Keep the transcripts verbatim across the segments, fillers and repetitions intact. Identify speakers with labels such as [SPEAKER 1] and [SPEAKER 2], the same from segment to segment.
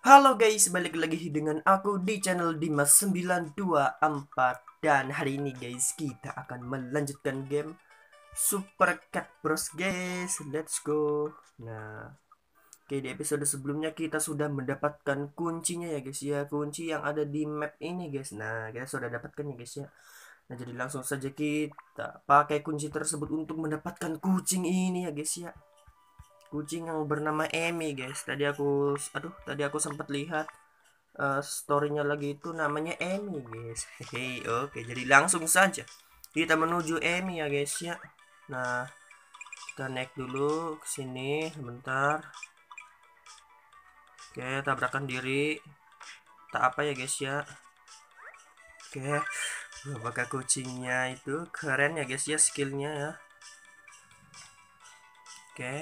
[SPEAKER 1] Halo guys, balik lagi dengan aku di channel Dimas sembilan dua empat. Dan hari ini guys, kita akan melanjutkan game Super Cat Bros guys. Let's go. Nah, oke, di episode sebelumnya kita sudah mendapatkan kuncinya ya guys ya. Kunci yang ada di map ini guys. Nah, kita sudah dapatkan ya guys ya. Nah, jadi langsung saja kita pakai kunci tersebut untuk mendapatkan kucing ini ya guys ya. Kucing yang bernama Emi guys. Tadi aku aduh, tadi aku sempat lihat uh, storynya lagi itu namanya Emi guys. Hehe, oke, jadi langsung saja kita menuju Emi ya guys ya. Nah, kita naik dulu ke sini sebentar. Oke, tabrakan diri tak apa ya guys ya. Oke, apakah kucingnya itu keren ya guys ya, skillnya ya. Oke,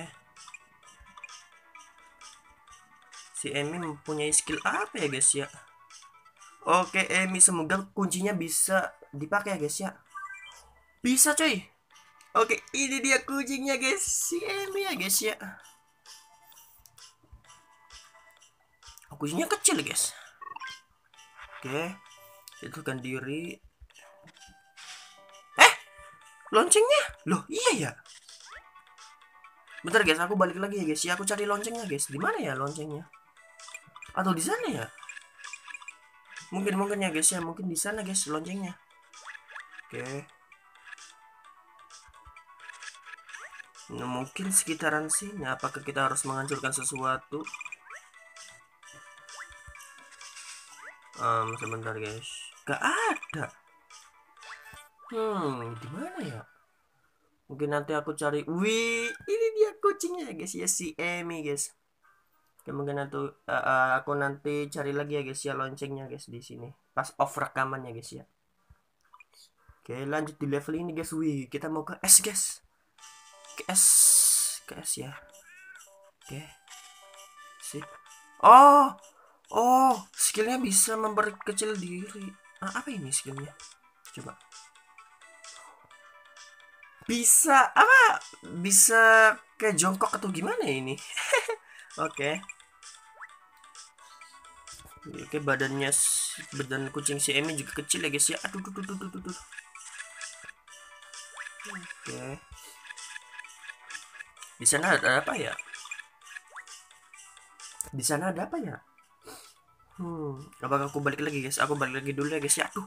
[SPEAKER 1] si Emi mempunyai skill apa ya guys ya. Oke Emi, semoga kuncinya bisa dipakai ya guys ya. Bisa coy. Oke, ini dia kucingnya guys, si Emi ya guys ya. Kucingnya kecil guys. Oke, tentukan diri. Eh, loncengnya? Loh, iya ya. Bentar guys, aku balik lagi ya guys ya. Aku cari loncengnya guys. Di mana ya loncengnya? Atau di sana ya? Mungkin mungkin ya guys ya, mungkin di sana guys loncengnya. Oke. Nah, mungkin sekitaran sini. Apakah kita harus menghancurkan sesuatu? Um, sebentar guys. Gak ada. Hmm, di mana ya? Mungkin nanti aku cari. Wih, ini dia kucingnya guys ya, si Emi guys. Oke, mungkin nanti uh, uh, aku nanti cari lagi ya guys ya loncengnya guys di sini. Pas off rekamannya guys ya. Oke, lanjut di level ini guys. Wih, kita mau ke S guys. Ke S, ke S ya. Oke. Sip. Oh, oh, skillnya bisa memperkecil diri. Ah, apa ini skillnya? Coba. Bisa apa? Bisa kayak jongkok atau gimana ini? Oke. Oke, badannya badan kucing si Emi juga kecil ya guys ya. Aduh, duh, duh, duh, duh, duh. Oke. Di sana ada apa ya? Di sana ada apa ya? Hmm, apakah aku balik lagi guys? Aku balik lagi dulu ya guys ya. Aduh.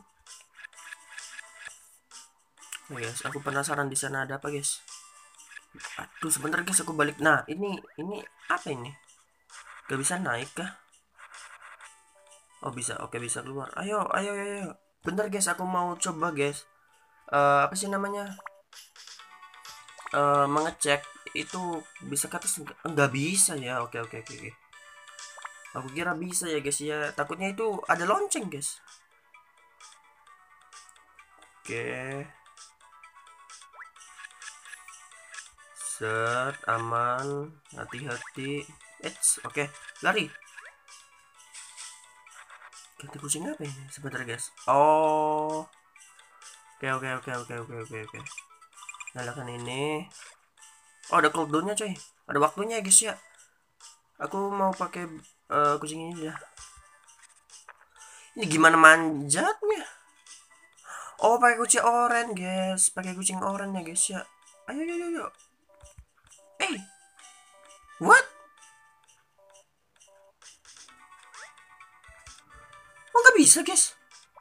[SPEAKER 1] Oh, guys, aku penasaran di sana ada apa guys. Aduh, sebentar guys, aku balik. Nah, ini ini apa ini? Gak bisa naik kah? Oh, bisa. Oke, bisa keluar. Ayo, ayo, ayo, ayo. Bentar guys, aku mau coba guys. Uh, apa sih namanya? Uh, mengecek itu bisa ke atas enggak bisa ya. Oke, oke, oke, oke. Aku kira bisa ya guys ya. Takutnya itu ada lonceng guys. Oke. Set, aman, hati-hati. Eits, oke, lari. Ganti kucing apa ini? Sebentar guys. Oh. Oke, oke, oke, oke, oke, oke, oke. Nyalakan ini. Oh, ada cooldownnya coy. Ada waktunya ya guys ya. Aku mau pakai uh, kucing ini ya. Ini gimana manjatnya? Oh, pakai kucing oranye guys. Pakai kucing oranye ya guys ya. Ayo, ayo, ayo. Eh, what? Oh, nggak bisa guys.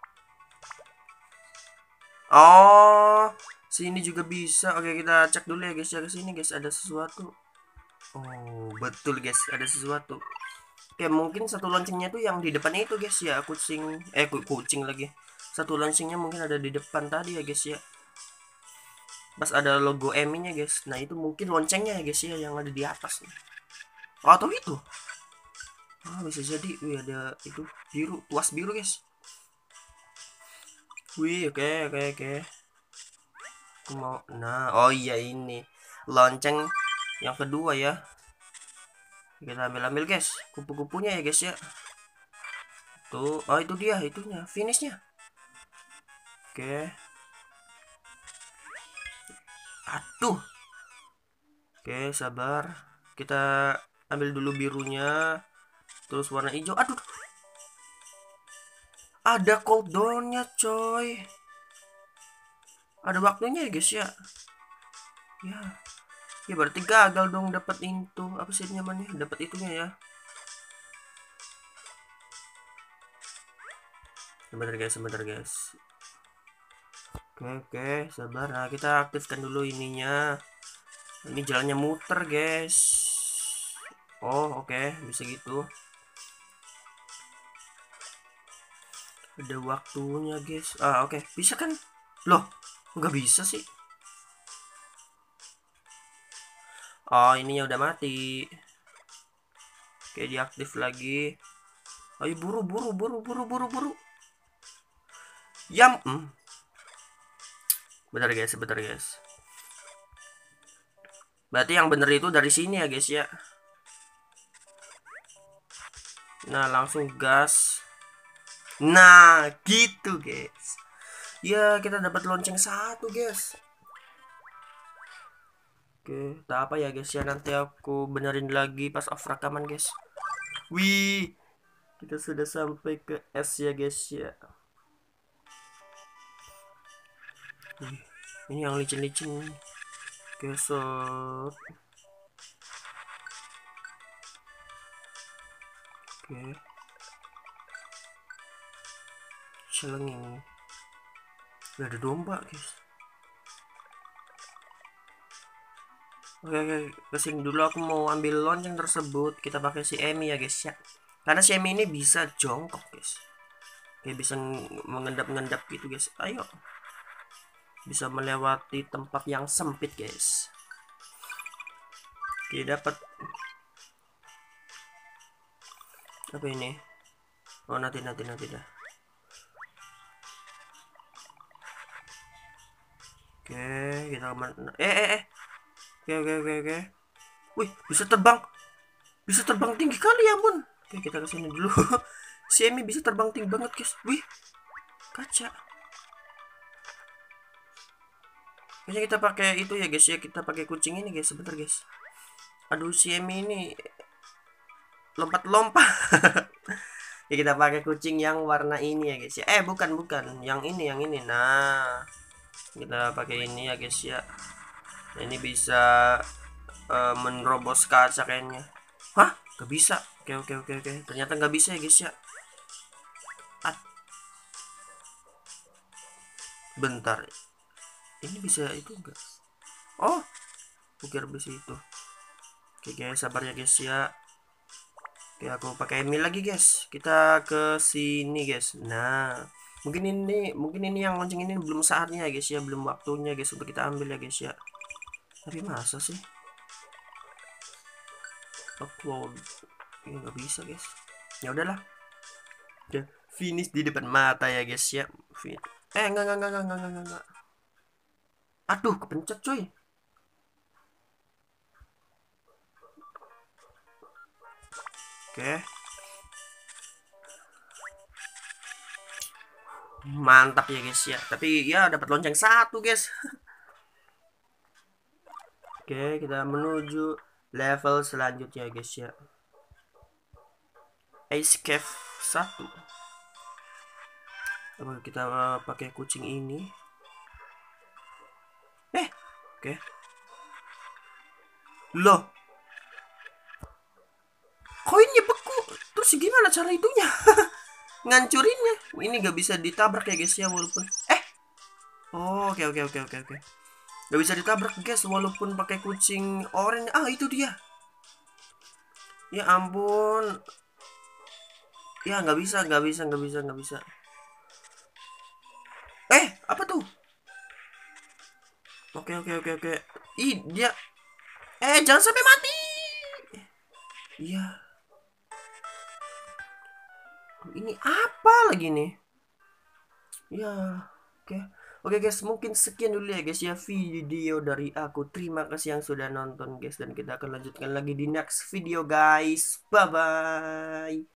[SPEAKER 1] Oh, sini juga bisa. Oke, kita cek dulu ya guys ya, ke sini guys, ada sesuatu. Oh, betul guys, ada sesuatu. Oke, mungkin satu loncengnya tuh yang di depannya itu guys ya, kucing eh kucing lagi. Satu loncengnya mungkin ada di depan tadi ya guys ya. Pas ada logo M-nya guys. Nah, itu mungkin loncengnya ya guys ya yang ada di atas nih. Oh, atau itu. Ah, bisa jadi. Wih, ada itu biru, tuas biru guys. Wih, oke, oke, oke. Aku mau. Nah, oh iya, ini lonceng yang kedua ya. Kita ambil ambil guys, kupu-kupunya ya guys ya. Tuh, oh itu dia, itunya finishnya. Oke. Aduh. Oke, sabar. Kita ambil dulu birunya. Terus warna hijau. Aduh, ada cooldownnya coy. Ada waktunya ya guys ya. Ya, ya berarti gagal dong dapat itu. Apa sih namanya? Dapat itunya ya. Sebentar guys, sebentar guys. Oke oke, sabar. Nah, kita aktifkan dulu ininya. Ini jalannya muter guys. Oh oke, bisa gitu. Ada waktunya guys. Ah oke, bisa kan? Loh, nggak bisa sih. Oh, ininya udah mati. Oke, diaktif lagi. Ayo buru buru buru buru buru buru. Yam. Hmm. Bentar guys, bentar guys. Berarti yang bener itu dari sini ya guys ya. Nah, langsung gas. Nah, gitu guys. Ya, kita dapat lonceng satu guys. Oke, tak apa ya guys ya, nanti aku benerin lagi pas off rekaman guys. Wih, kita sudah sampai ke S ya guys ya. Wih, ini yang licin-licin. Gesot. Oke. Celengin. Gak ada domba guys. Oke, oke, kesini dulu aku mau ambil lonceng tersebut. Kita pakai si Emi ya guys ya. Karena si Emi ini bisa jongkok guys. Kayak bisa mengendap-ngendap gitu guys. Ayo. Bisa melewati tempat yang sempit guys. Oke, dapat. Apa ini? Oh, nanti nanti nanti dah. Oke, kita mana? Eh eh eh. Oke oke oke oke. Wih, bisa terbang. Bisa terbang tinggi kali ya, Bun. Oke, kita kesini dulu. Si Emi bisa terbang tinggi banget, guys. Wih, kaca. Kayaknya kita pakai itu ya, guys ya. Kita pakai kucing ini, guys. Sebentar, guys. Aduh, si Emi ini lompat-lompat. Ya, kita pakai kucing yang warna ini ya, guys ya. Eh, bukan, bukan. Yang ini, yang ini. Nah, kita pakai ini ya, guys ya. Nah, ini bisa uh, menerobos kaca kayaknya. Hah? Gak bisa. Oke oke oke oke. Ternyata nggak bisa ya guys ya. At. Bentar. Ini bisa itu enggak? Oh, kukira bisa itu. Oke guys, sabar ya guys ya. Oke, aku pakai Emi lagi guys. Kita ke sini guys. Nah, mungkin ini mungkin ini yang lonceng ini belum saatnya ya guys ya, belum waktunya guys untuk kita ambil ya guys ya. Tapi masa sih? Upload. Ini nggak bisa guys. Ya udahlah. Udah finish di depan mata ya guys ya. Eh enggak enggak enggak enggak enggak enggak. Aduh, kepencet coy. Oke. Mantap ya guys ya. Tapi ya dapat lonceng satu guys. Oke, kita menuju level selanjutnya guys ya. Ice Cave satu. Oke, kita uh, pakai kucing ini. Eh, oke. Loh. Koinnya beku. Terus gimana cara itunya? Ngancurinnya. Ini gak bisa ditabrak ya guys ya walaupun. Eh. Oh, oke oke oke oke oke. Gak bisa ditabrak guys walaupun pakai kucing oranye. Ah, itu dia. Ya ampun. Ya nggak bisa, nggak bisa, nggak bisa, nggak bisa. Eh, apa tuh? Oke oke oke oke. Ih, dia. Eh, jangan sampai mati. Iya. Ini apa lagi nih? Ya, oke. Oke guys, mungkin sekian dulu ya guys ya video dari aku. Terima kasih yang sudah nonton guys, dan kita akan lanjutkan lagi di next video guys. Bye bye.